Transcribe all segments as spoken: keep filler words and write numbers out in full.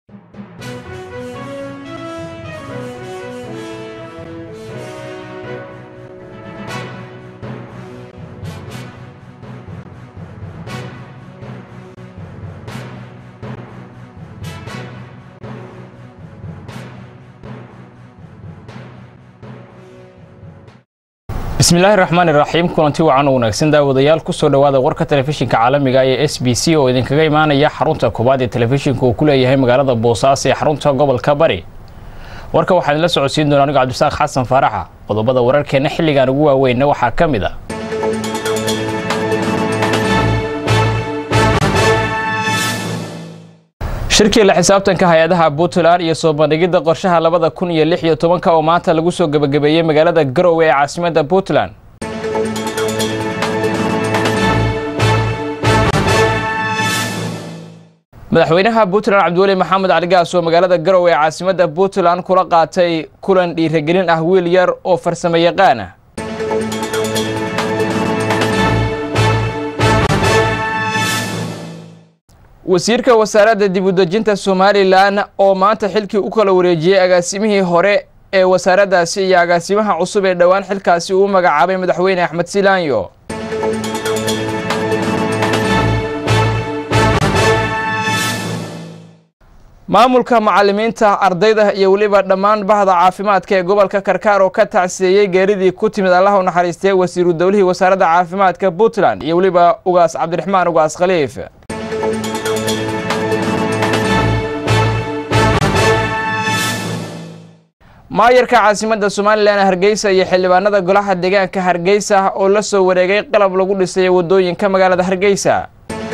بسم الله الرحمن الرحيم كنتي وعن wanaagsan daawadayaal ku soo dhawaada warka telefishinka caalamiga ee S B C oo idin kaga imaanaya xarunta koobaad ee telefishinka oo ku leeyahay magaalada Boosaaso ee xarunta gobolka Bari warka waxaan la socodsiin doonaa aniga Cabdisaaq Xasan Faaraxa qodobada wararkeena xilligan ugu waaweyn waxa kamid ah shirkii la xisaabtanka hay'adaha Puntland iyo soo bandhigida qorshaha labada kun iyo lix iyo toban oo maanta lagu soo gabagabeeyay magaalada Garowe ee caasimadda Puntland madaxweynaha Puntland Cabdiweli Maxamed Cali Gaas oo magaalada Garowe ee caasimadda Puntland kula qaatay kulan dhiirigelin ah wiil yar oo farsamo yaqaan ah wasiirka wasaaradda dib u dejinta Somaliland oo maanta xilkii u kala wareejiyay agaasimihii hore ee wasaaraddaasi iyo agaasimaha cusub ee dhawaan xilkaasi uu magacaabay madaxweyne Axmed Silaanyo maamulka macallimiinta ardayda iyo waliba dhammaan bahda caafimaadka ee gobolka Karkaar oo ka tacsiiyay geeridii ku timid Allah u naxariistay wasiiru dawladda wasaaradda caafimaadka Puntland iyo waliba ugaas Cabdiraxmaan ugaas Khaliif maayarka caasimadda Somaliland Hargeysa iyo xildhibaanada golaha deegaanka Hargeysa oo la soo wareegay qalab lagu dhisay wadooyinka magaalada Hargeysa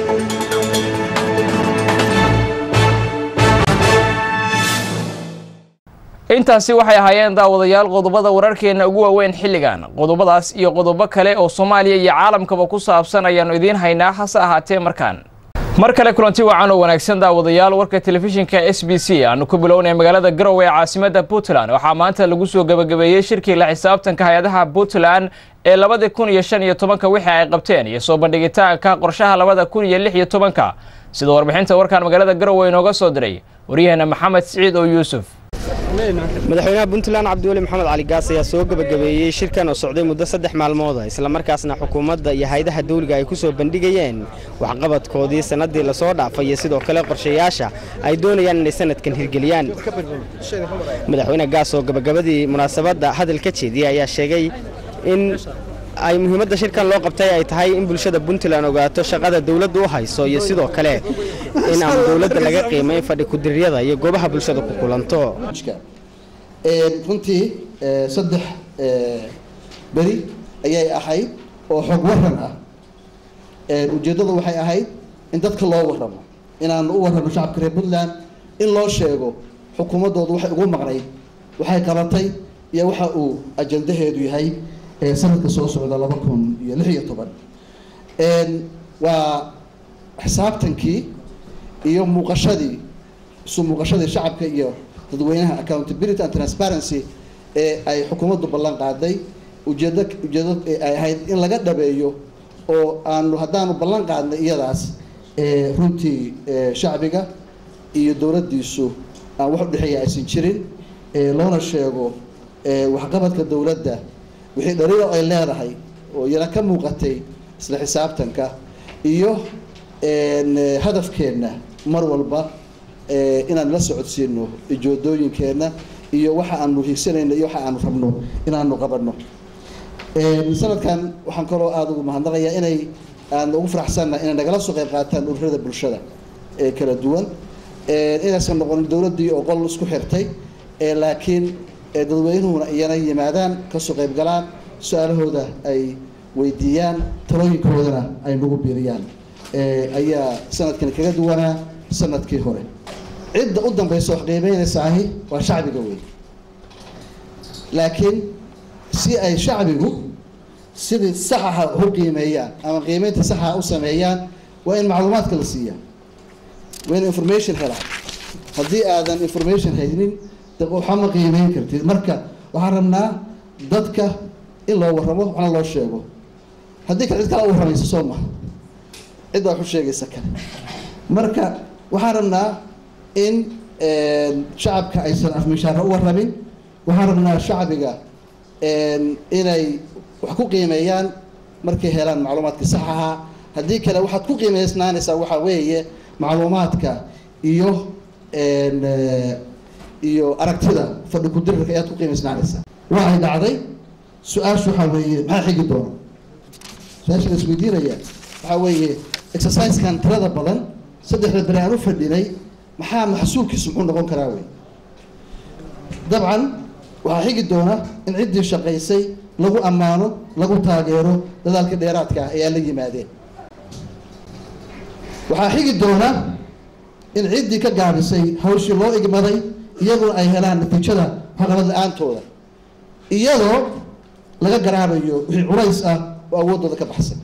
intaasi waxay ahaayeen daawadayaal qodobada wararkeena ugu waaweyn xilligan qodobadaas iyo qodobo kale oo Soomaaliya iyo caalamkaba ku saabsan ayaan idin haynaa hase ahaatee markaan mar kale kulanti wacan oo wanaagsan daawadayaal warka telefishinka S B C aanu ku bilownay magaalada Garowe ee caasimadda Puntland waxa maanta lagu soo gabagabeeyay shirkii la xisaabtanka hay'adaha Puntland ee laba kun iyo shan iyo toban wixii ay qabteen iyo soo bandhigitaanka qorshaha laba kun iyo lix iyo toban sida warbixinta warkan magaalada Garowe inooga soo diray wariyahana Maxamed Saciid oo Yuusuf madaxweynaha Puntland Cabdiweli Maxamed Cali Gaas ayaa soo gabagabeeyay shirkan oo socday muddo saddex maalmood ah isla markaasna xukuumadda iyo hay'adaha dawliga ay ku soo bandhigayeen waxqabadkoodii sanadii la soo dhaafay iyo sidoo kale qorshayaasha ay doonayaan inay sanadkan hirgeliyaan madaxweynaha Gaas oo gabagabadii munaasabadda hadal ka jeediyay ayaa sheegay in ay muhiimadda shirkan loo qabtay ay tahay in bulshada Puntland ogaato shaqada dawladdu u hayso iyo sidoo kale in aan dawladda laga qiimeyn fadhi ku diriyada iyo goobaha bulshada ku kulanto ee runtii saddex bari ayay ahayd oo xog waran ah ee ujeedadu waxay ahayd in dadka loo waramo inaan u waramo shacabka reer Puntland in loo sheego xukuumadoodu waxay ugu maqnayd waxay qabatay iyo waxa uu ajandaheedu yahay ee sanadka soo socda laba kun iyo lix iyo toban een waa xisaabtankii iyo muuqashadii soo muuqashadii shacabka iyo dadweynaha accountability and transparency ee ay xukuumaddu ballan qaaday ujeedada ujeedada ay ahayd in laga dhabeeyo oo aanu hadaanu ballan qaadnay iyadaas ee runtii shacbiga iyo dawladdiisu aan wax u dhaxeeya aysan jirin ee loona sheego ee waxqabadka dawladda wixii dhaliilo ay leedahay oo yara ka muuqatay isla xisaabtanka iyo een hadafkeena mar walba ee inaan la socodsiino ujeedooyinkeena iyo waxa aanu hiigsanayno iyo waxa aanu rabno inaanu qabanno ee sanadkan waxaan kaloo aad ugu mahadnaqayaa inay aan ugu faraxsanahay inay nagala soo qayb qaataan ururada bulshada ee kala duwan ee inaysan noqon dawladdii oo qol isku xirtay ee laakiin dadweynuhuna iyana yimaadaan ka soo qayb galaan su'aalahooda ay weydiiyaan talooyinkoodana ay nagu biiriyaan ee ayaa sanadkan kaga duwanaa sanadkii hore cidda u dambayso wax qiimeynaysaah waa shacbiga weyn laakiin si ay shacbigu sidii saxa u qiimeeyaan ama qiimeynta saxa u sameeyaan waa in macluumaadka la siiyaa waa in information hela haddii aadan information haynin waxa ma qiimeyn kartid marka waxaan rabnaa dadka in loo waramo waxna loo sheego haddii ka cid kale u waramayso soo ma cid wax u sheegaysa kale marka waxaan rabnaa in shacabka aysan afmishaaro u warrabin waxaan rabnaa shacbiga inay wax ku qiimeeyaan markay helaan macluumaadka sax ahaa haddii kale waxaad ku qiimeysnaanaysaa waxaa weeye macluumaadka iyo iyo aragtida fadhi ku dirirka ayaad ku qiimeysnaanaysaa waxay dhacday su-aashu waxaa weeye maxaa xigi doona su-aasha la isweydiinaya waxaa weeye exercisekan tirada badan saddexda beri aan u fadhinay maxaa maxsuulkiisu muxuu noqon karaa wey dabcan waxaa xigi doona in ciddii shaqaysay lagu ammaano lagu taageero dadaalka dheeraadka ah ee aan la yimaadeen waxaa xigi doona in ciddii ka gaabisay hawshii loo igmaday iyaguna ay helaan natiijada waxqabad la-aantooda iyadoo laga garaabayo wixii culays ah oo awooddooda ka baxsan.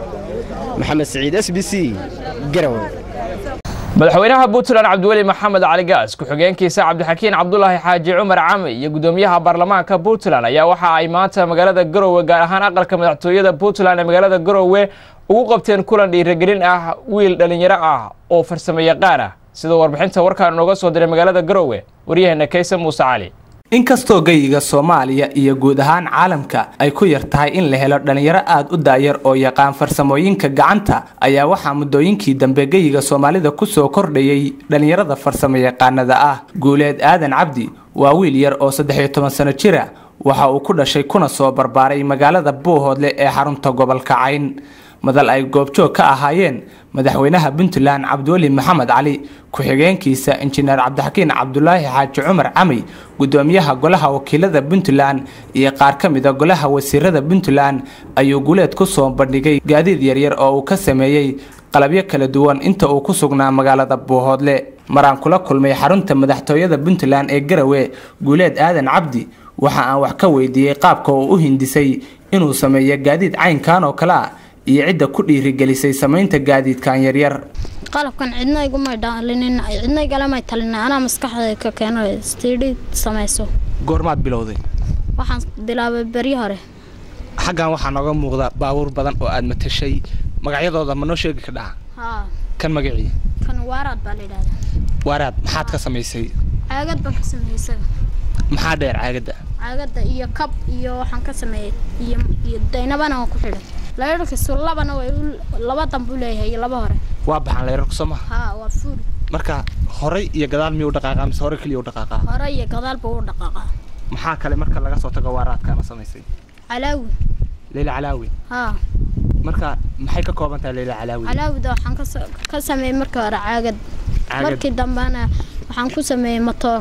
maxamed siciid s b c garowe. madaxweynaha Puntland Cabdiweli Maxamed Cali Gaas ku-xigeenkiisa Cabdixakiin Cabdullaahi Xaaji Cumar Cami iyo gudoomiyaha baarlamaanka Puntland ayaa waxa ay maanta magaalada Garowe gaar ahaan aqalka madaxtooyada Puntland ee magaalada Garowe ugu qabteen kulan dhiirigelin ah wiil dhalinyaro ah oo farsamo yaqaan ah sida warbixinta warkaan nooga soo diray magaalada Garowe wariyahana Kaysa Muuse Cali. inkastoo geyga Soomaaliya iyo guud ahaan caalamka ay ku yartahay in la helo dhalinyaro aad u daayar oo yaqaan farsamooyinka gacanta ayaa waxa muddooyinkii dambe geyga Soomaalida ku soo kordhayay dhalinyarada farsamo yaqaanada ah. Guuleed Aadan Cabdi waa wiil yar oo saddex iyo toban sano jir ah waxa uu ku dhashay kuna soo barbaaray magaalada Buuhoodle ee xarunta gobolka Cayn. madal ay goobjoog ka ahaayeen madaxweynaha Puntland Cabdiweli Maxamed Cali ku-xigeenkiisa injineer Cabdixakiin Cabdullaahi Xaaji Cumar Cami gudoomiyaha golaha wakiilada Puntland iyo qaar ka mid ah golaha wasiirada Puntland ayuu Guuleed ku soo bandhigay gaadiid yar yar oo uu ka sameeyay qalabyo kala duwan inta uu ku sugnaa magaalada Buuhoodle. maraan kula kulmay xarunta madaxtooyada Puntland ee Garowe Guuleed Aadan Cabdi waxa aan wax ka weydiiyay qaabka uu u hindisay inuu sameeyo gaadiid caynkan oo kala iyo cidda ku dhiirigelisay sameynta gaadiidkan yar yar. qalabkan cidna iguma dhaalinin cidna igala ma talina ana maskaxda ka keenay steady sameeyso. goormaad bilowday? waxaan bilaabay bari hore. xagan waxa nooga muuqda baabuur badan oo aad matashay magacyadooda ma noo sheegi kartaa? haa kan magacii kan Waaraad baa la yiraahdaa. Waaraad maxaad ka sameysay? caagad baan ka sameysay. maxaa dheer caagada? caagada iyo kab iyo waxaan ka sameeyay iyo iyo daynabana ku xidhay. leerka sulabana way laba dambu leeyahay laba hore waa baxan leerka Soomaa ha waa fuul marka hore iyo gadaal miyuu dhaqaaqaa mise hore kaliya u dhaqaaqaa? hore iyo gadaal buu dhaqaaqaa. maxaa kale marka laga soo tago Waaraadkana sameysay? calaawi leela calaawi ha marka maxay ka kooban tahay leela calaawi? calaawida waxaan ka ka sameeyay marka hore caagad markii dambana waxaan ku sameeyay motor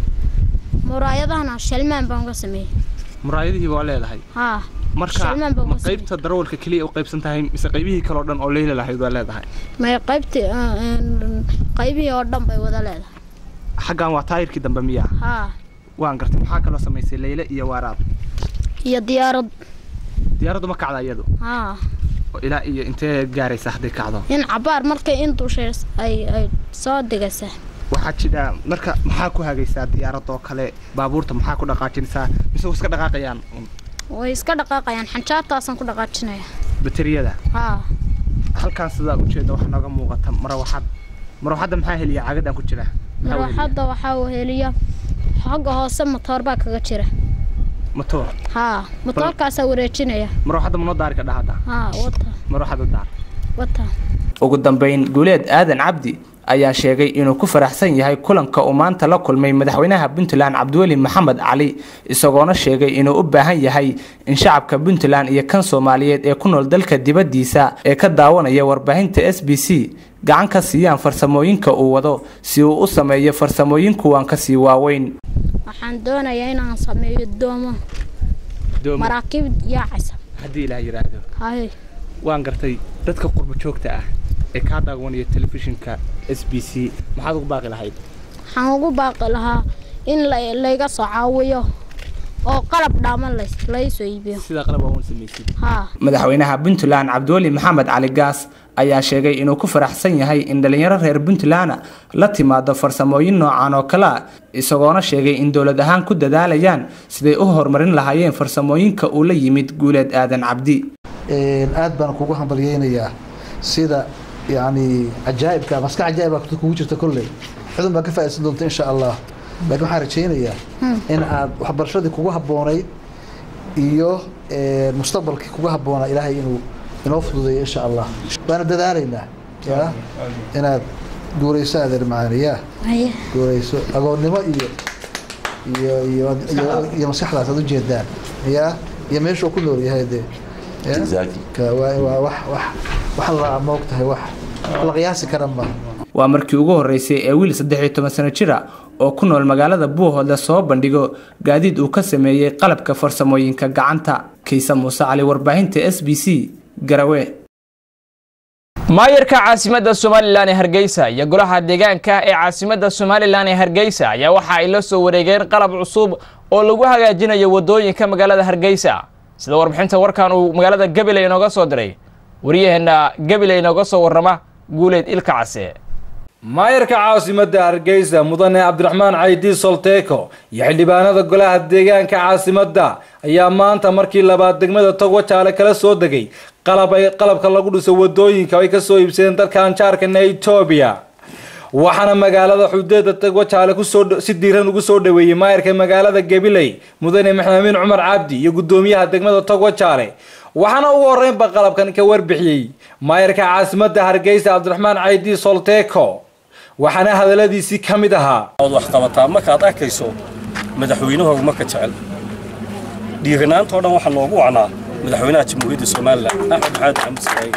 muraayadana shalmaan baan ka sameeyay. muraayadihii waa leedahay? ha marka ma qaybta darawalka kaliya u qaybsan tahay mise qaybihii kale oo dhan oo leela lahayd waa leedahay? ma qaybti qaybihii oo dhan bay wada leedahay. xagan waa taayirkii dambe miyaa? ha waan gartay maxaa kale oo sameysay leela iyo Waaraad iyo diyaarad diyaaradu ma kacda iyadu? ha oo ilaa iyo intee gaaraysa hadii kacdo? in cabaar markay intuu shees ay ay soo digaysa. waxa jira marka maxaa ku hagaysaa diyaarad oo kale baabuurta maxaa ku dhaqaajinaysaa mise iska dhaqaaqayaan? way iska dhaqaaqayaan xanjaataasan ku dhaqaajinaya bateriyada. ha halkaan sida u jeedo waxa naga muuqata marawaxad marawaxada maxaa heliya caagadan ku jira? marawaxada waxa uu heliya xagga hoose motor baa kaga jira. motor ha motorkaas wareejinaya. marawaxada ma noo daari ka dhahada? ha wata marawaxada daar wata. ugu dambeyn Guuleed Aadan Cabdi ayaa sheegay inuu ku faraxsan yahay kulanka uu maanta la kulmay madaxweynaha Puntland Cabdiweli Maxamed Cali isagoona sheegay inuu u baahan yahay in shacabka Puntland iyo kan Soomaaliyeed ee ku nool dalka dibadiisa ee ka daawanaya warbaahinta S B C gacan ka siiyaan farsamooyinka uu wado si uu u sameeyo farsamooyin kuwan ka sii waaweyn. waxaan doonayaa inaan sameeyo doomo maraakiib yaacaysa hadii la yiraahdo. hay waan gartay dadka qurbo joogta ah ee ka daawanaya telefishinka S B C maxaad ugu baaqi lahayd? waxaan ugu baaqi lahaa in la iga soo caawiyo oo qalab dhaaman la soo iibiyo sida qalab aan sameeyay. ha madaxweynaha Puntland Cabdiweli Maxamed Cali Gaas ayaa sheegay inuu ku faraxsan yahay in dhalinyaro reer Puntland la timaado farsamooyin noocan oo kala isagoona sheegay in dawlad ahaan ku dadaalayaan sidii u horumarin lahaayeen farsamooyinka uu la yimid Guuleed Aadan Cabdi. ee aad baan kugu hambalyeynaya sida يعني عجائب كا مسك عجائب كنت كوجرت كله xudun baa ka faa'iideysan doonta insha Allah laakiin waxaan rajaynayaa in aad waxbarashadii kugu habboonayd iyo mustaqbalkii kugu habboonaa ilaahay inuu inoo fududeeyo insha Allah waana dadaalaynaa yaa inaad guurayso adeer macaaniyaa guurayso agoonnimo iyo iyo iyo iyo maskaxdaas aad u jeedaan yaa iyo meesha ku nool yahay de ka waa wax wax wax la moogtahay wax la qiyaasi kara ma waa markii ugu horeysay ee wiil saddex iyo toban sano jira oo ku nool magaalada Buuhoodle soo bandhigo gaadiid uu ka sameeyay qalabka farsamooyinka gacanta Kiisa Muuse Cali warbaahinta S B C Garawe maayarka caasimadda Soomaaliland ee Hargeysa iyo golaha deegaanka ee caasimadda Soomaaliland ee Hargeysa ayaa waxa ay la soo wareegeen qalab cusub oo lagu hagaajinayo wadooyinka magaalada Hargeysa sida warbixinta warkan uu magaalada Gabiley inooga soo diray wariyaheena Gabiley inooga soo warrama Guuleed Ilka Case maayarka caasimadda Hargeysa mudane Cabdiraxmaan Caydi Solteeko iyo xildhibaanada golaha deegaanka caasimadda ayaa maanta markii labaad degmada Togwajaale kala soo degay qalab ay qalabka lagu dhiso wadooyinka ay ka soo iibsadeen dalka Anjaarka Ethiopia waxaana magaalada xudeeda Togwajaale ku soo si diiran ugu soo dhaweeyay maayarka magaalada Gabiley mudane Maxamed Cumar Cabdi iyo gudoomiyaha degmada Togwajaale waxaana ugu horeyn ba qalabkan ka warbixiyay maayarka caasimadda Hargeysa Cabdiraxmaan Caydi Solteeko waxaana hadaladiisi kamid ahaa wax qabataa marka aad arkayso madaxweynaha marka jecel dhiiranaanta oo dhan waxa loogu wacnaa madaxweynaha Jamhuuriyadda Soomaaliland Axmed Maxamed Maxamed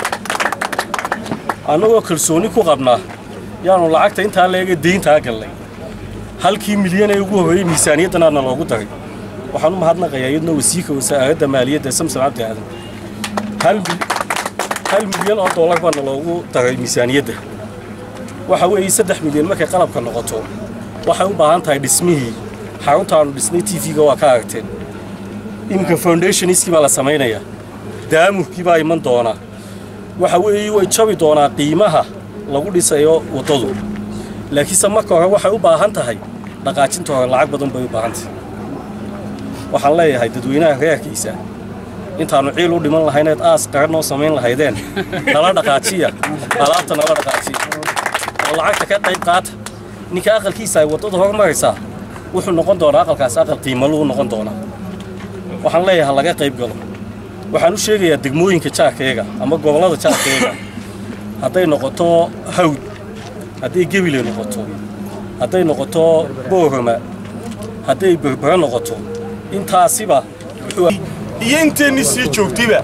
anagoo kalsooni ku qabnaa yaanu lacagta inta leega deynta galnay halkii milyan ay ugu horeeyay miisaaniyadana loogu daray waxaan u mahadnaqayaa iyadna wasiirka wasaaradda maaliyadda Samson Cabdi Aadan hal hal milyan oo dollar baa loogu daray miisaaniyadda waxa weeye saddex milyan markay qalabka noqoto waxay u baahan tahay dhismihii xaruntaanu dhisnay T V-ga waa ka aragteen imka foundation-iskii baa la samaynayaa daamurkii baa iman doona waxa weeye way jabi doonaa qiimaha lagu dhisayo wadadu laakiin marka hore waxay u baahan tahay dhaqaajinta hore lacag badan bay u baahan tahay waxaan leeyahay dadweynaha reerkiisa intaanu ciil u dhiman lahayneed aas qaran oo samayn lahaydeen nala dhaqaajiya alaabta nala dhaqaajiya lacagta ka qayb qaata ninka aqalkiisa ay wadada hormaraysaa wuxuu noqon doonaa aqalkaas aqal qiimo loo noqon doonaa waxaan leeyahay laga qayb galo waxaan u sheegayaa degmooyinka jaarkeega ama gobolada jaarkeega hadday noqoto hawd hadday Gabiley noqoto hadday noqoto Boorama hadday Berbera noqoto intaasiba iyo inteeni sii joogtiba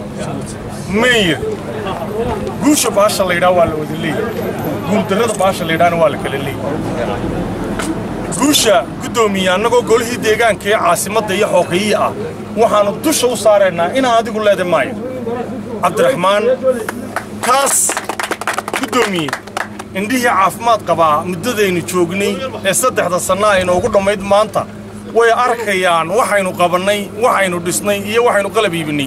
meeyir guusha baasha la yiraahdo waa la wada leeyahay guuldarrada baasha la yiraahdo waa la kala leeyahay guusha gudoomiye annagoo golihii deegaanka ee caasimadda iyo xooqeeyii ah waxaanu dusha u saareynaa inaan adigu leedahay maayo Cabdiraxmaan kaas gudoomiye indhihii caafimaad qabaa muddadaynu joognay ee saddexda sano ay noogu dhammayd maanta way arkayaan waxaynu qabanay waxaynu dhisnay iyo waxaynu qalab iibinay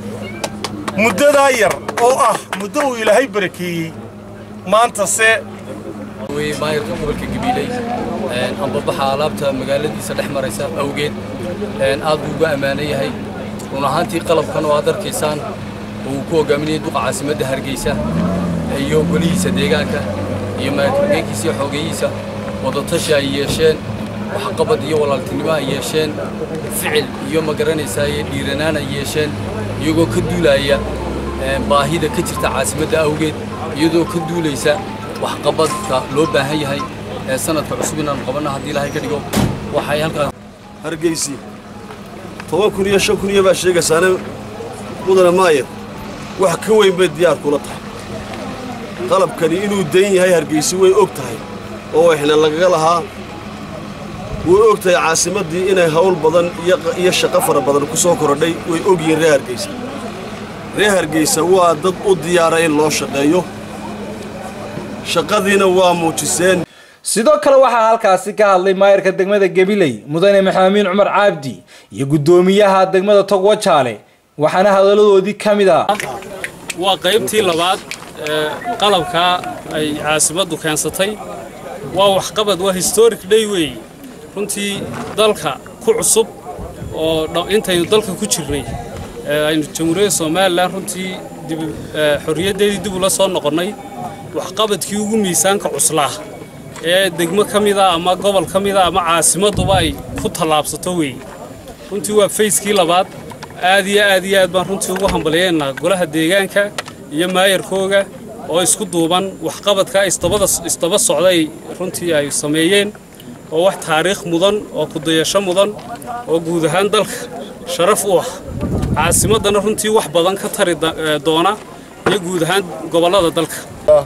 muddadaa yar oo ah muddo uu ilaahay barakeeyey maanta se way maayarka gobolka Gabiley een amba baxa alaabta magaaladiisa dhex maraysa awgeed een aad buu uga ammaan yahay run ahaantii qalabkan oo aad arkaysaan uu ku hogaaminayay duqa caasimadda Hargeysa iyo golihiisa deegaanka iyo maayarkiisa xoogayiisa wadatashi ay yeesheen wax qabad iyo walaaltinimo ay yeesheen ficil iyo magaranaysa ay dhiiranaan ay yeesheen iyagoo ka duulaya baahida ka jirta caasimadda awgeed iyadoo ka duulaysa wax qabadka loo baahan yahay ee sanadka cusub inaan qabanno haddii Ilaahay ka dhigo waxay halkaas Hargeysa toban kun iyo shan kun iyo baa sheegaysaana mudane maayar wax ka weyn bay diyaar kula tahay qalabkani inuu deyn yahay Hargeysa way og tahay oo waxna lagaga lahaa way og tahay caasimaddii inay hawl badan iyo shaqo fara badan ku soo korodhay way og yihiin reer Hargeysa reer Hargeysa waa dad u diyaaray in loo shaqeeyo shaqadiina waa muujiseen sidoo kale waxa halkaasi ka hadlay maayarka degmada Gabiley mudane Maxamed Cumar Cabdi iyo gudoomiyaha degmada Togwajaale waxaana hadaladoodii kamid ah waa qaybtii labaad qalabka ay caasimaddu keensatay waa wax qabad waa historic day way runtii dalka ku cusub oo intaynu dalka ku jirnay aynu Jamhuuriyadda Soomaaliland runtii xorriyadeedii dib u la soo noqonay wax qabadkii ugu miisaanka cuslaa ee degmo ka mida ama gobol ka mida ama caasimaduba ay ku tallaabsato weeye runtii waa fayskii labaad aad iyo aad iyo aad baan runtii ugu hambalyeennaa golaha deegaanka iyo maayarkooga oo isku duuban waxqabadka isdaba socday runtii ay sameeyeen oo wax taariikh mudan oo kudayasho mudan oo guud ahaan dalka sharaf u ah caasimaddana runtii wax badan ka tari doona iyo guud ahaan gobollada dalka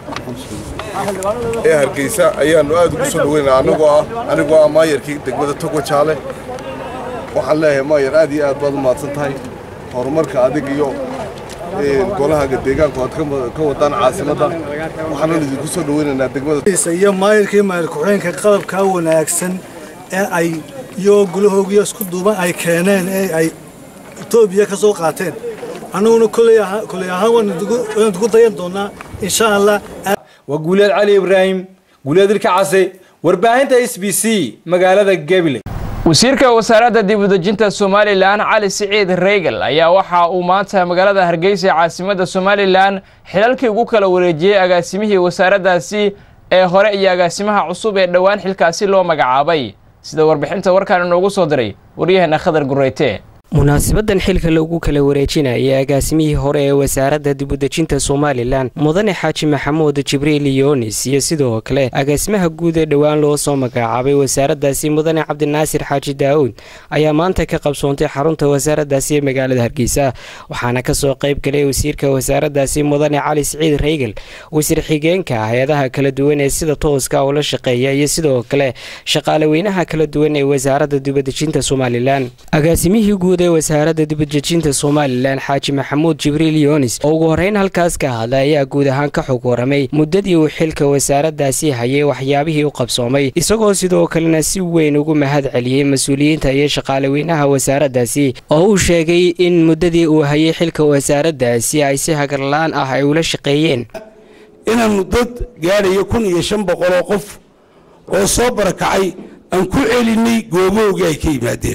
ee Hargeysa ayaanu aad ugu soo dhaweynaa anagoo ah anigoo ah maayarkii degmada Togwajaale waxaan leeyahay maayar aad iyo aad baad u mahadsan tahay horumarka adig iyo golaha deegaanka aad ka wadaan caasimadda waxaan idinku soo dhaweynaynaa degmada iyo maayarkii maayar ku-xigeenka qalabka wanaagsan ee ay iyo golahoogiyo isku duuban ay keeneen ee ay Itoobiya ka soo qaateen anaguna kulay ahaan waan ugu dayan doonaa insha Allah وقولاد علي إبراهيم قولاد الكعسي warbaahinta S B C magaalada Gabiley wasiirka wasaaradda dib u dejinta Somaliland Cali Siciid Reegal ayaa waxa uu maanta magaalada Hargeysa caasimadda Somaliland xilalkii ugu kala wareejiyay agaasimihii wasaaraddaasi ee hore iyo agaasimaha cusub ee dhawaan xilkaasi loo magacaabay sida warbixinta warkaan inoogu soo diray wariyahana Khadar Gureyte munaasabadan xilka lagu kala wareejinayay agaasimihii hore ee wasaaradda dib u dejinta Somaliland Mudane Xaaji Maxamuud Jibriil Yoonis iyo sidoo kale agaasimaha guud ee dhawaan loo soo magacaabay wasaaraddaasi Mudane Cabdinaasir Xaaji Daawud ayaa maanta ka qabsoontay xarunta wasaaraddaasi ee magaalada Hargeysa waxaana ka soo qayb galay wasiirka wasaaraddaasi Mudane Cali Siciid Reegal wasiir xigeenka hay'adaha kala duwan ee sida tooska oo la shaqeeya iyo sidoo kale shaqaale weynaha kala duwan ee wasaaradda dib u dejinta Somaliland agaasimihii guud wasaaradda dib u dejinta Somaliland Xaaji Maxamuud Jibriil Yoonis oo ugu horeyn halkaas ka hadlay ayaa guud ahaan ka xog waramay muddadii uu xilka wasaaraddaasi hayay waxyaabihii uu qabsoomay isagoo sidoo kalena si weyn ugu mahad celiyay mas'uuliyiinta iyo shaqaale weynaha wasaaraddaasi oo uu sheegay in muddadii uu hayay xilka wasaaraddaasi ay si hagar la'aan ah ay ula shaqeeyeen inaan dad gaadhayo kun iyo shan boqol oo qof oo soo barakacay aan ku celinay goobowgii ay ka yimaadeen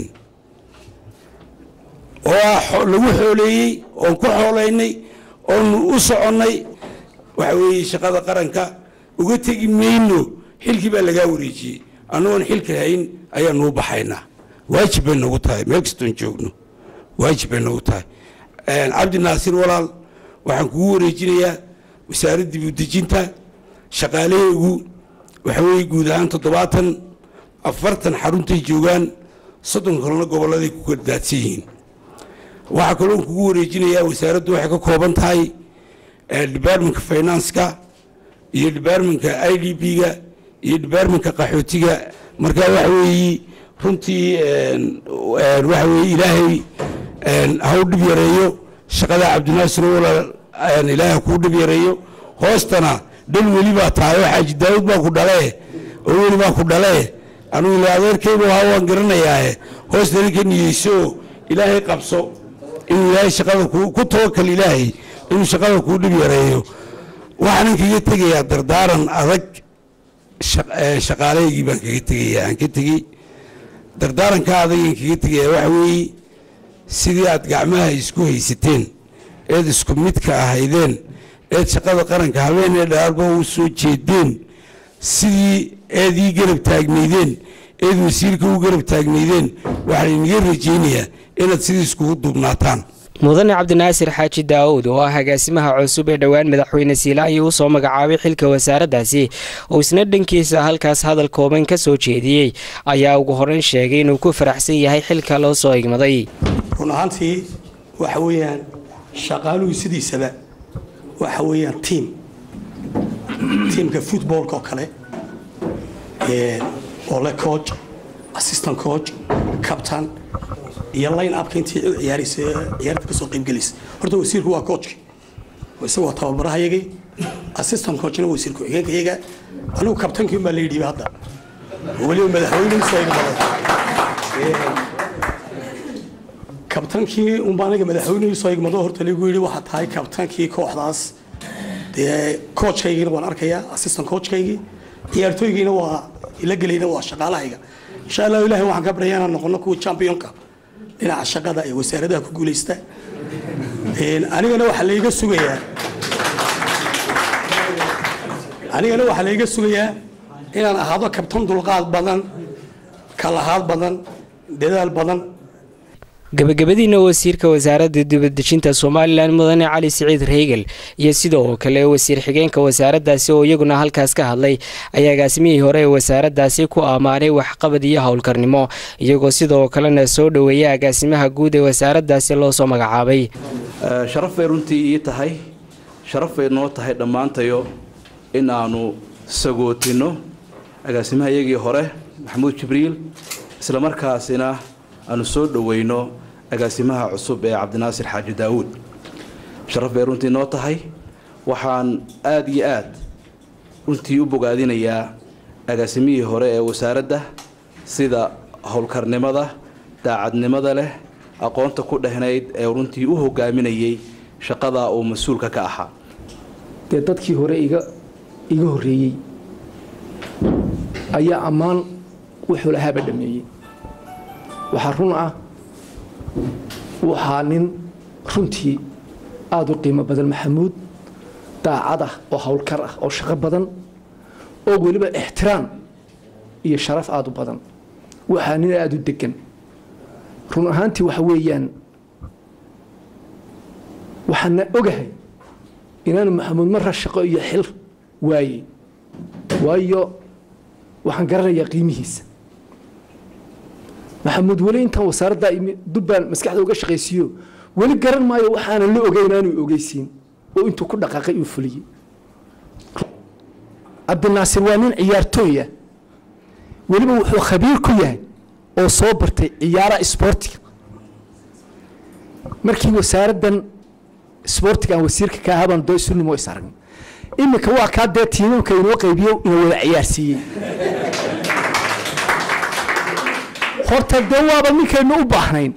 oo lagu xooleeyay oo ku xoolaynay oo u soconay waxa weeye shaqada qaranka uga tagi meeyno xilkii baa laga wareejiyay anoon xilka hayn ayaan u baxaynaa waajib bay nagu tahay meel kastoon joogno waajib bay nagu tahay Cabdi Naasir walaal waxaan kugu wareejinayaa wasaaradda dib u dejinta shaqaaleeygu waxa weeye guud ahaan toddobaatan afartan xaruntay joogaan soddon kalena gobolladay ku kala daadsan yihiin waxa kale oo kugu wareejinayaa wasaaraddu waxay ka kooban tahay departmentka finance-ka iyo departmentka I D P-ga iyo departmentka qaxootiga marka waxa weeye runtii waxa weeye ilaahay ha u dhib yareeyo shaqada Cabdinaasir walaal ilaahay ku dhib yareeyo hoostana dal weli baa tahay Xaaji Daawud baa ku dhalay oo weli baa ku dhalay anu ilaa adeerkaygu waan garanayaa hoostana ka niyeyso ilaahay qabso in ilaahay shaqada ku tawakkal ilaahay in shaqada ku dhib yareeyo waxaan kaga tagayaa dardaaran adag shaqaaleeygi baan kaga tagayaa aan ka tagay dardaaranka adag aan kaga tagayaa waxa weeye sidii aad gacmaha isku haysateen eed isku midka ahaydeen eed shaqada qaranka habeenee dhaarba u soo jeedeen sidii eed ii garab taagnaydeen eed wasiirka u garab taagnaydeen waxaan inaga rajaynayaa inaad sidii iskugu duubnaataan Mudane Cabdinaasir Xaaji Daawud oo ah agaasimaha cusub ee dhawaan madaxweyne Siilaanyi uu soo magacaabay xilka wasaaraddaasi oo isna dhankiisa halkaas hadal kooban ka soo jeediyay ayaa ugu horeyn sheegay inuu ku faraxsan yahay xilka loo soo igmaday run ahaantii waxa weeyaan shaqaaluhu sidiisaba waxa weeyaan team teamka footballka oo kale ee oo la coach assistant coach captain iyo line up intii ciyaaraysa ciyaarta ka soo qayb galis horta wasiirku waa coach isagoo tababarahayay assistant coachna wasiirku xigeenkayga anigu captainkii ma leeyahay hadda wali madaxweynuhu soo igmaday captainkii un baa anaga madaxweynuhu soo igmado horta lagu yiri waxa tahay captainkii kooxdaas de coachkaygina waan arkayaa assistant coachkaygi ciyaartooygiina waa ila galayna waa shaqaalahayga insha Allah ilaahay waxaan ka baryaynaa noqono kuwa championka dhinaca shaqada ee wasaaradda ku guuleysta een anigana waxa la iga sugayaa anigana waxa la iga sugayaa inaan ahaado kabtan dulqaad badan kalahaad badan dadaal badan gabagabadiina wasiirka wasaaradda dibadejinta Soomaaliland mudane Cali Siciid Reegal iyo sidoo kale wasiir xigeenka wasaaraddaasi oo iyaguna halkaas ka hadlay ayaa agaasimihii hore ee wasaaraddaasi ku amaanay waxqabad iyo howlkarnimo iyagoo sidoo kalena soo dhaweeyay agaasimaha guud ee wasaaraddaasi loo soo magacaabay sharaf ay runtii ii tahay sharaf ay noo tahay dhammaantayo in aanu sagootino agaasimaha iyagii hore Maxamuud Jibriil isla markaasina aanu soo dhaweyno agaasimaha cusub ee Cabdinaasir Xaaji Daawud sharaf ay runtii noo tahay waxaan aad iyo aad runtii u bogaadinayaa agaasimihii hore ee wasaaradda sida howlkarnimada daacadnimada leh aqoonta ku dhehnayd ee runtii u hogaaminayay shaqada uu mas'uulka ka ahaa dee dadkii hore iga iga horeeyay ayaa ammaan wuxuu lahaaba dhameeyay waxaa run ah waxaa nin runtii aad u qiimo badan Maxamuud daacad ah oo howlkar ah oo shaqo badan oo weliba ixtiraam iyo sharaf aad u badan waxaa nin aad u degan run ahaantii waxa weeyaan waxaan ogahay inaan Maxamuud mar shaqo iyo xil waayay waayo waxaan garanayaa qiimihiisa Maxamuud wali inta wasaaradda dubban maskaxda uga shaqaysiyo wali garan maayo waxaan la ogeynaan uu ogeysiin oo intuu ku dhaqaaqay uu fuliyay Cabdinaasir waa nin ciyaartooy ah waliba wuxuu khabiir ku yahay oo soo bartay ciyaaraha isboortiga markii wasaaraddan isboortiga aan wasiirka ka haban doo sunnimo isarag imika waa ka dee tiimamka inoo qaybiyo inuu wada ciyaarsiiyay horta dawaaba ninkaynu u baahnayn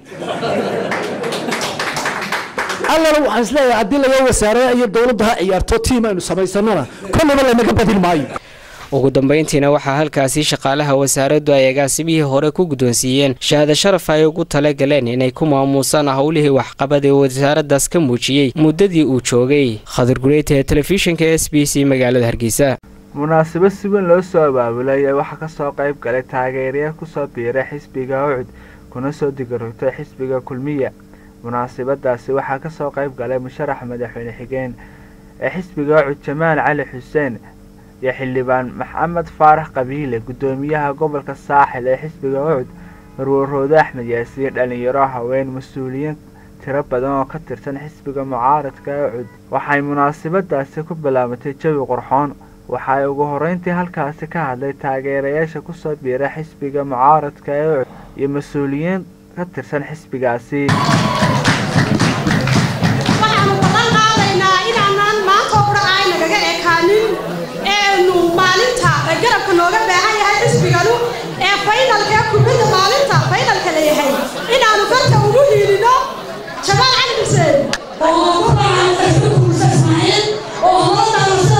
allana waxaan isleeyahay haddii laga wasaarada iyo dowladda ha ciyaarto tiim aynu samaysanona kollaba lanaga badin maayo ugu dambeyntiina waxaa halkaasi shaqaalaha wasaaraddu ay agaasimihii hore ku guddoonsiiyeen shahaado sharaf ay ugu talagaleen inay ku maamuusaan howlihii waxqabad ee wasaaraddaas ka muujiyey muddadii uu joogay Khadir Gureet ee telefishinka S B C magaalada Hargeysa munaasabad si weyn loo soo abaabulay waxa ka soo qayb galay taageerayaal ku soo biiray xisbiga Ucud kuna soo digarotay xisbiga Kulmiye munaasabadaasi waxa ka soo qayb galay musharax madaxweyne xigeen ee xisbiga Ucud Jamaal Cali Xuseen iyo xildhibaan Maxamed Faarax Qabiile gudoomiyaha gobolka Saaxil ee xisbiga Ucud Marwar Axmed Yaasiin dhalinyaro haween mas'uuliyiin tiro badan oo ka tirsan xisbiga mucaaradka Ucud waxay munaasabadaasi ku bilaabatay jawi qurxoon waxay ugu horeyntii halkaasi ka hadlay taageerayaasha ku soo biiray xisbiga mucaaradka ee iyo mas'uuliyiin ka tirsan xisbigaasi waxaan balan qaadaynaa inaan maanta hore ay naga eekaanin ee nu maalinta garabka nooga baahan yahay xisbiganu ee finalka kubadda maalinta finalka leeyahay inaanu farta ugu hiilino Jamaal Cali Xuseen oo ku baahan xisbiga Saaxil oo hoosta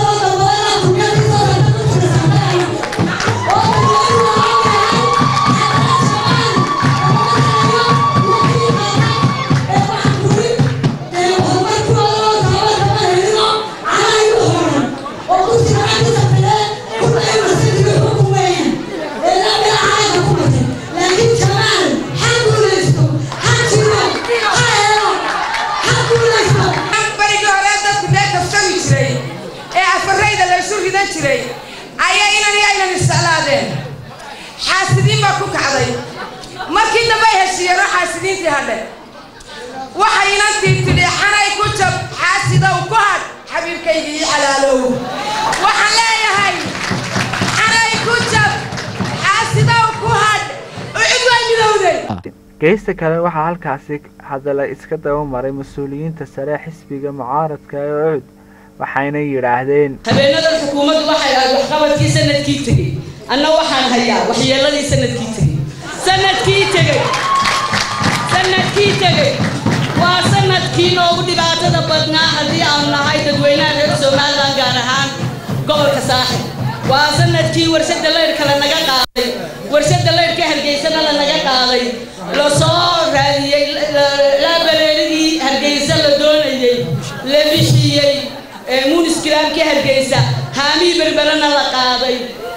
ayay inaan aynan isalaadeen xaasidiin baa ku kacday markii dambe heshiiyeen xaasidiintii hadhe waxayna tiitidhi xanay ku jab xaasidow ku had xabiibkaygii xalaalow waxaan leeyahay xanay ku jab xaasidow ku had ucid way midowday geesta kale waxaa halkaasi hadalay iska daba maray mas'uuliyiinta sare xisbiga mucaaradka ee Ucud waxayna yiraahdeen habeenada xukuumaddu waxay aad wax qabadkii sanadkii tagay anna waxaan hayaa waxyeeladii sanadkii tagay sanadkii tagay sanadkii tagay waa sanadkii noogu dhibaatada badnaa haddii aan nahay dadweynaha reer Soomaaliland gaar ahaan gobolka Saaxil waa sanadkii warshada leyrka la naga qaaday warshada leyrka Hargeysana la naga qaaday la soo raadiyay la baleeridii Hargeysa la doonayay la bixiyay munis kilaamkii Hargeysa haamii berberana la qaaday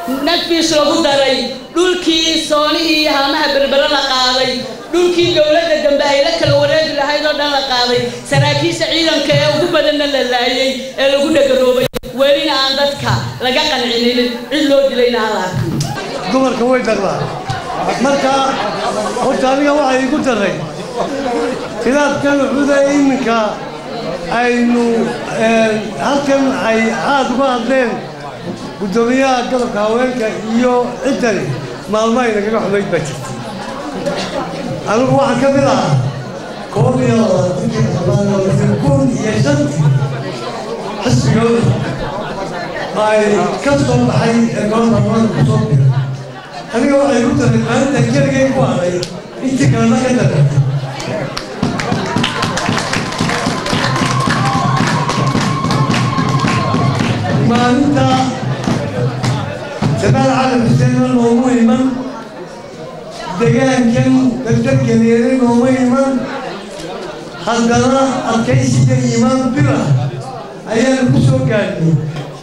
nafis lagu daray dhulkii soonihii iyo haamaha berbera la qaaday dhulkii dowladda dambe ay la kala wareegi lahayd oo dhan la qaaday saraakiisha ciidanka ee ugu badanna la laayay ee lagu dhagaroobay welina aan dadka laga qancinin cid loo dilayna aan la arkin dumarka way dhaqdaa marka horta aniga waxay igu daray khilaafkan wuxuuda iminka aynu halkan ay aad uga hadleen gudoomiyaha gobolka haweenka iyo ciddani maalmo ay nagaga xumayd baa jirtay anigu waxaan ka mid ahaa koob iyo labaatan kun iyo shantii xisbigooda ay ka soo baxay ee gobolka haweenka kusoo biray aniga waxay igu daray maalintan keligay ku hadhay intii kalena ka darartay maalinta jamaal cali xuseen nooma iman deegaankan dardargeliyeena nooma iman haddana adkaysiga imaan bira ayaanu ku soo gaadhnay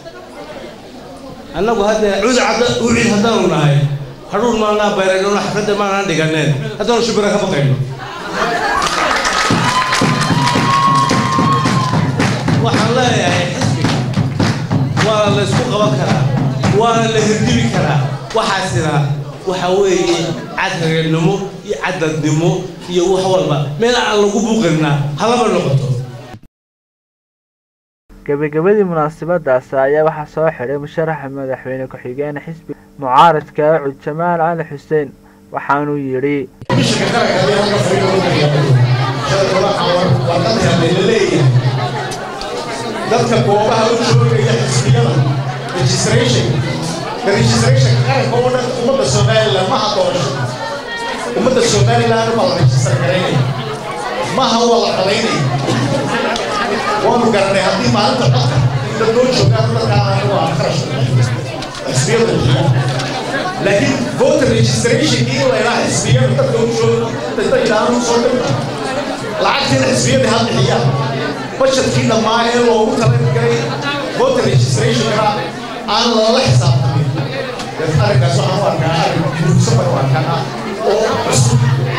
annagu hadda cudcadda ucid haddaanu nahay hadhuur maanaa bayrayno xafladda maanaan dhiganeen haddaanu shubira ka baqayno waxaan leeyahay xisbiga waana la isku qaban karaa waana la hirgeli karaa waxaasina waxa weeye cadreennimo iyo cadadnimo iyo wax walba meel aan lagu buuqinaa halaba noqoto gabagabadii munaasabadaasi ayaa waxaa soo xidhay musharaxa madaxweyne ku-xigeen xisbiga mucaaradka cud jamaal cali xuseen waxaanuu yidhi dadka goobaha u joogaya xisbiyada registration registration qaranka oo dhan ummadda Soomaaliland ma hadoosho ummadda Soomaaliland ma la register gareynay ma ha wala qaleynay waanu garanay haddii maalinta codka inta loo joogaan dadka aan waa kharash xisbiyada laakiin voter registration iyo la ilaha xisbiyada dadka u jooga dadka ilaanu soo dhigta lacagta xisbiyada hal bixiya budgetkii dhammaan ee loogu talagalay voter registration-ka aan lala xisaabtamin arrinkaas waxaan u arkaa arrin safar u arkaa oo cusub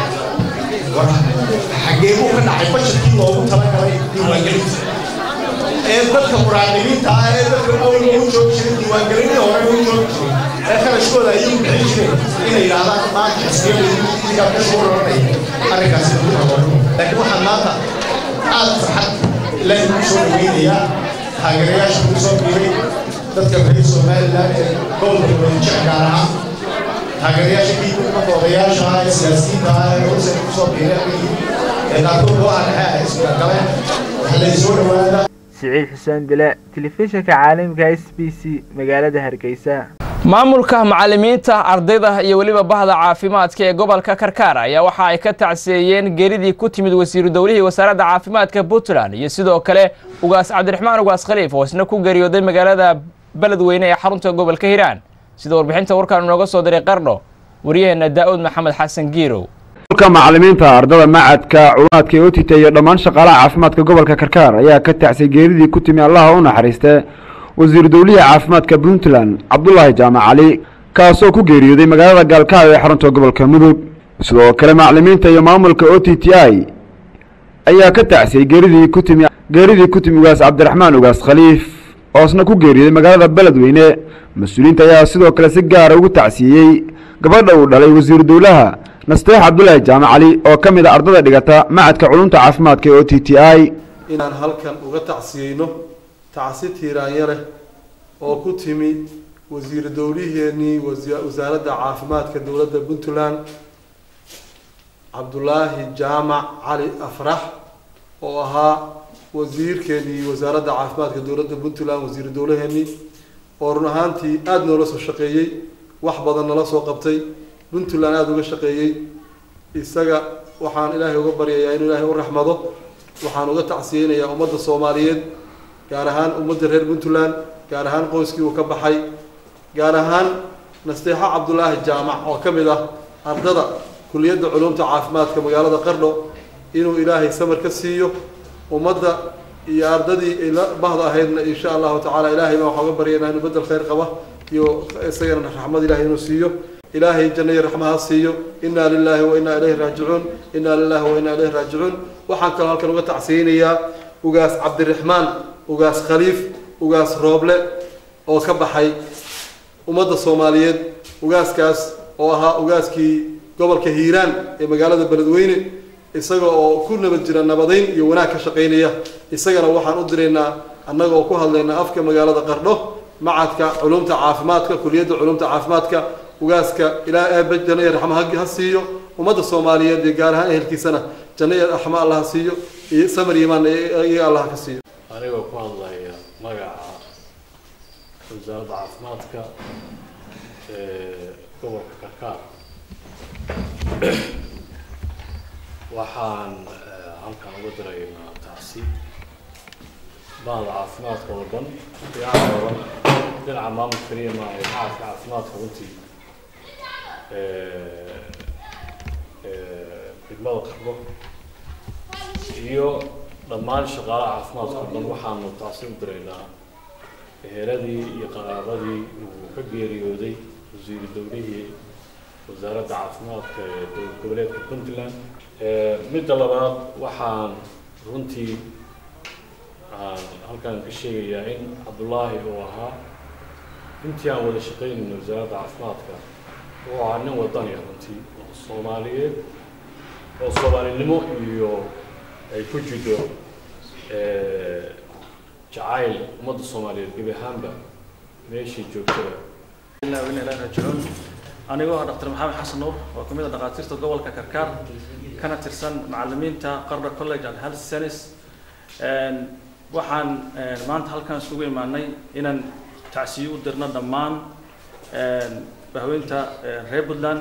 xaggee buu ka dhacay budgetkii loogu talagalay diiwaangelinta ee dadka muraaqimiinta ah ee dadka awal ugu joogi jiray diiwaangelinii hore ugu joogi jiray ee kharashkooda ayuu bixin jireen inay yidhaahdaan maanta xisbiyada idigaa ka soo raranaya arrinkaasi lagu haboon laakiin waxaan maanta aad farxad ilaahay ku soo dhaweynaya taageerayaasha ku soo biiray dadka reer Soomaaliland ee gobolka Banjir gaar ahaan taageerayaasha kii ummadda odayaasha ah ee siyaasiyiinta ah ee hoosta ku soo biiray ee qaarkood oo aan ahaa isla galeen waxaa la soo dhawaadaa Siciid Xuseen Dile telefishinka caalamiga S B C magaalada Hargeysa maamulka macallimiinta ardayda iyo waliba bahda caafimaadka ee gobolka Karkaar ayaa waxa ay ka tacsiyeeyeen geeridii ku timid wasiir dawladda wasaaradda caafimaadka Puntland iyo sidoo kale ugaas Cabdiraxmaan ugaas Khaliif oo isna ku geeriyooday magaalada Beledweyne ee xarunta gobolka Hiiraan sida warbixinta warkaan nooga soo diray Qardho wariyaheena Daawud Maxamed Xasan Giirow maamulka macallimiinta ardayda macadka caafimaadka ee O T T iyo dhammaan shaqaalaha caafimaadka gobolka Karkaar ayaa ka tacsiyay geeridii ku timid Allah u naxariistay wasiir dawladda caafimaadka Puntland Cabdullaahi Jaamac Cali kaasoo ku geeriyooday magaalada Gaalkacyo ee xarunta gobolka Mudug sidoo kale macallimiinta iyo maamulka O T T I ayaa ka tacsiyay geeridii ku timid geeridii ku timid ugaas Cabdiraxmaan ugaas Khaliif oo isna ku geeriyooday magaalada Beledweyne mas'uuliyiinta ayaa sidoo kale si gaar ah ugu tacsiyay gabadha uu dhalay wasiir dawladda Nasteex Cabdullaahi Jaamac Cali oo kamid ah ardayda dhigata macadka culunta caafimaadka ee O T T I inaan halkan uga tacsiyeyno tacsi tiiraanya leh oo ku timi wasiir dawliheenii wasaaradda caafimaadka dowladda Puntland Cabdullaahi Jaamac Cali Afrax oo ahaa wasiirkeenii wasaaradda caafimaadka dowladda Puntland wasiir dawlaheenii oo run ahaantii aad noola soo shaqeeyay wax badan nala soo qabtay Puntland aad uga shaqeeyay isaga waxaan ilaahay uga baryayaa inuu ilaahay u raxmado waxaan uga tacsiyeynayaa ummadda Soomaaliyeed gaar ahaan ummadda reer Puntland gaar ahaan qoyskii uu ka baxay gaar ahaan Nasteexa Cabdullaahi Jaamac oo kamid ah ardada kulliyadda culumta caafimaadka magaalada Qardho inuu ilaahay samir ka siiyo ummadda iyo ardadii ila bahda ahaydna insha Allah ta'ala ilaahay ma waxa uga baryaynaa inuu bedel khayr qaba iyo isagana raxmad ilaahay inuu siiyo ilaahay janno iyo raxmaha siiyo inna lillahi wa inna ilayhi raajicuun inna lillahi wa inna ilayhi raajicuun waxaan kaloo halkan uga tacsiyeynayaa ugaas cabdiraxmaan ugaas khaliif ugaas rooble oo ka baxay ummadda soomaaliyeed ugaaskaas oo ahaa ugaaskii gobolka hiiraan ee magaalada beledweyne isaga oo ku nabad jira nabadayn iyo wanaag ka shaqaynaya isagana waxaan u diraynaa annaga oo ku hadlaynaa afka magaalada qardho macadka culumta caafimaadka kuliyadda culumta caafimaadka ugaaska ilaa eebbe janno iyo raxmo ha siiyo ummadda soomaaliyeed iyo gaar ahaan ehelkiisana janno iyo raxmo allah ha siiyo iyo samir iimaan iyo allah ka siiyo anigoo ku hadlaya magaca wasaaradda caafimaadka ee gobolka Karkaar waxaan halkan uga diraynaa tacsi bahda caafimaadka oo dhan iyagoo dhinaca maamulka kaliya ma ay macadka caafimaadka runtii degmada Qardho iyo dhammaan shaqaalaha caafimaadka oo dhan waxaanu tacsi u diraynaa eheladii iyo qaraabadii uu ka geeriyooday wasiir dowlihii wasaaradda caafimaadka ee dowlad goboleedka Puntland midda labaad waxaan runtii halkan ka sheegayaa in Cabdullaahi uu ahaa intii aan wada shaqaynayno wasaaradda caafimaadka oo ahaa nin wadani runtii Soomaaliyeed oo Soomaalinimo iyo ay ku jirto jacayl ummadda Soomaaliyeed gabi ahaanba meeshii joogtada ilaa wayna la rajacoon anigoo ah Dr Maxamed Xasan Nuur oo kamid ah dhaqaatiirta gobolka Karkaar kana tirsan macallimiinta Qardho College and Health Science een waxaan maanta halkan isugu imaanay inaan tacsiyo u dirno dhammaan een bahweynta reer Puntland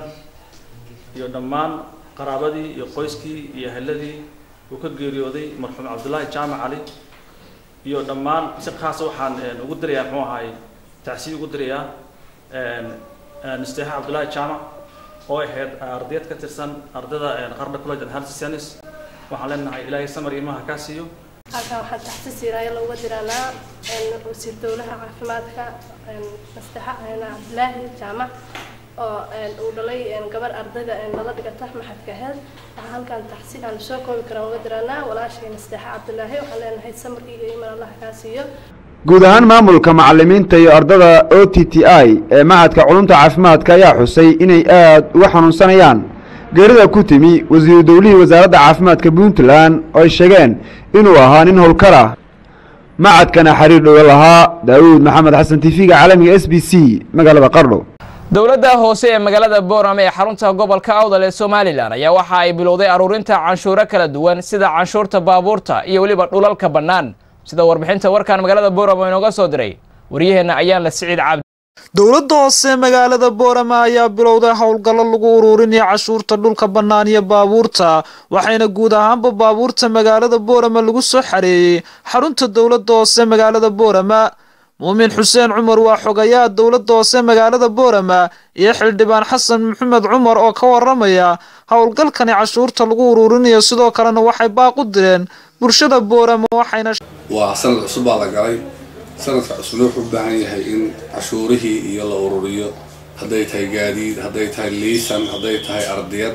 iyo dhammaan qaraabadii iyo qoyskii iyo eheladii uu ka geeriyooday marxuum Cabdullaahi Jaamac Cali iyo dhammaan si khaas ah waxaan ugu dirayaa muxuu ahaay tacsiyo ugu dirayaa een nasteexa Cabdullaahi Jaamac oo ahayd ardayad ka tirsan ardayda Qardho College and Health Science waxaan leenahay ilaahay samir iimaha ka siiyo halkan waxaan taxsiisiray looga diraanaa in wasiir dowlaha caafimaadka nasteexa Cabdullaahi Jaamac oo uu dhalay gabar ardayda nala dhigata maxadka heed waxaan halkan taxsi aan soo koobi karaan uga diraanaa walaashay nasteexa Cabdullaahi waxaan leenahay samir iyo iimaan Allah ka siiyo guud ahaan maamulka macallimiinta iyo ardada O T T I ee macadka culumta caafimaadka ayaa xusay inay aad uga xanuunsanayaan geerida ku timi wasiir dowlihii wasaaradda caafimaadka Puntland oo ay sheegeen inuu ahaa nin howlkar ah macadkana xiriir dhow lahaa Daawud Maxamed Xasan T V-ga caalamiga S B C magaalada Qardho dowladda hoose ee magaalada Boorame ee xarunta gobolka Awdal ee Soomaaliland ayaa waxa ay bilowday aruurinta canshuuro kala duwan sida canshuurta baabuurta iyo waliba dhulalka bannaan sida warbixinta warkan magaalada Boorame inooga soo diray wariyaheena ayaan la Siciid Cabdi dowladda hoose magaalada Boorame ayaa bilowday howlgallo lagu ururinaya cashuurta dhulka bannaan iyo baabuurta waxayna guud ahaanba baabuurta magaalada Boorame lagu soo xareeyay xarunta dowladda hoose magaalada Boorame muumin xuseen cumar waa xogayaa dowladda hoose magaalada Boorame iyo xildhibaan xasan maxamed cumar oo ka waramaya howlgalkani cashuurta lagu ururinayo sidoo kalena waxay baaq u direen bulshada Boorame waxayna waa sanad cusub baa la galay sanadka cusub wuxuu u baahan yahay in cashuurihii iyo la ururiyo hadday tahay gaadiid hadday tahay liisan hadday tahay ardiyad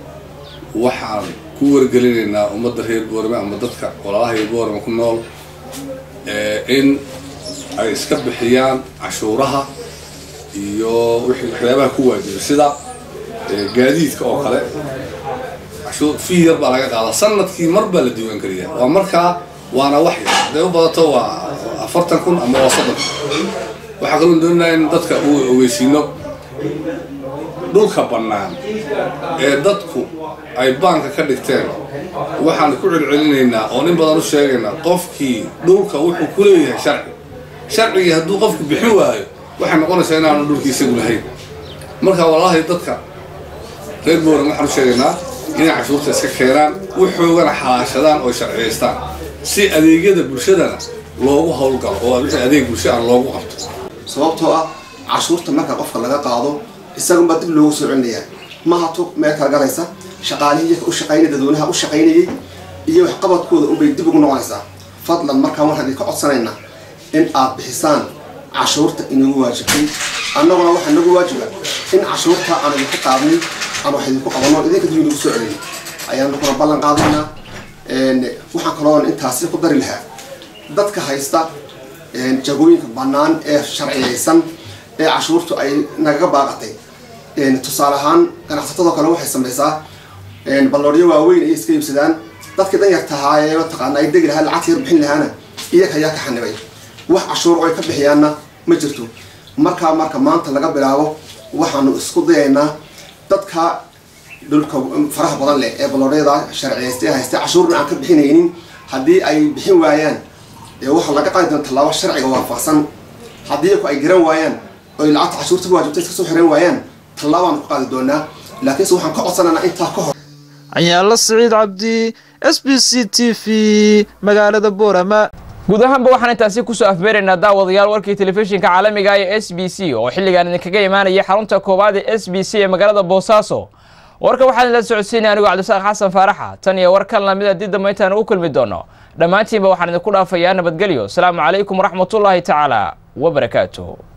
waxaan ku wargelinaynaa ummadda reer Boorame ama dadka walaalaha Boorame ku nool in ay iska bixiyaan cashuuraha iyo wixii waxyaabaha ku waajiba sida gaadiidka oo kale cashuur fee yar baa laga qaadaa sanadkii mar baa la diiwaan geliyaa waa markaa waana wax yar hadday u badato waa afartan kun ama waa soddon waxaa kaloo doonayaa in dadka uu ogeysiino dhulka bannaan ee dadku ay baanka ka dhigteen waxaan ku celcelinaynaa oo nin badan u sheegaynaa qofkii dhulka wuxuu ku leeyahay sharci sharciga hadduu qofku bixin waayo waxay noqonaysaa inaanu dhulkii isagu lahayn marka walaalahay dadka reer Boorame waxaan u sheegaynaa inay cashuurta iska keenaan wuxuugana xalaashadaan oo sharciyeystaan si adeegyada bulshadana loogu howlgalo oo wixii adeeg bulsho aan loogu qabto sababtoo ah cashuurta marka qofka laga qaado isaga dib loogu soo celinayaa ma hato meel kala galaysa shaqaalihii u shaqaynaya dadweynaha u shaqaynayay iyo wax qabadkooda u bay dib ugu noqonaysaa fadlan markaan waxaan idinka codsanaynaa in aad bixisaan cashuurta inagu waajibtay annaguna waxaa nagu waajiba in cashuurta aan idinku qaadnay aan wax idinku qabanno idinka dib inagu soo celin ayaan kuna ballan qaadaynaa waxaan kaloo intaasi ku dari lahaa dadka haysta jagooyinka bannaan ee sharciyeysan ee cashuurtu ay nagaga baaqatay tusaale ahaan ganacsatadoo kale waxay samaysaa ballooryo waaweyn ay iska iibsadaan dadkii dan yarta ahaa ee mataqaana ay degi lahaa lacagta yar bixin lahaana iyaga ayaa ka xanibay wax cashuur oo ay ka bixiyaanna ma jirto markaa marka maanta laga bilaabo waxaanu isku dayaynaa dadka dhulka faraha badan leh ee balooryada sharciyeystay haystay cashuurna aan ka bixinaynin haddii ay bixin waayaan ee waxa laga qaadi doona tallaabo sharciga waafaqsan haddii ay garan waayaan oo ay lacagta cashuurta ku waajibtay iska soo xiran waayaan tallaabaan ku qaadi doonaa laakiinse waxaan ka codsanaynaa intaa ka hor Anyaala Saciid Cabdi S B C T V magaalada Boorama guud ahaanba waxaan intaasi ku soo afbeeraynaa daawadayaal warkii telefishinka caalamiga ee S B C oo xilligan idinkaga imaanaya xarunta koowaad ee S B C ee magaalada Boosaaso warka waxaan la socodsiinay anigu Cabdisaaq Xasan Faaraxa tan iyo warkan lamida dib damayntaan u kulmi doono dhammaantiinba waxaan idinku dhaafayaa nabadgelyo. Assalaamu calaykum waraxmatullaahi tacaala wa barakaatuh.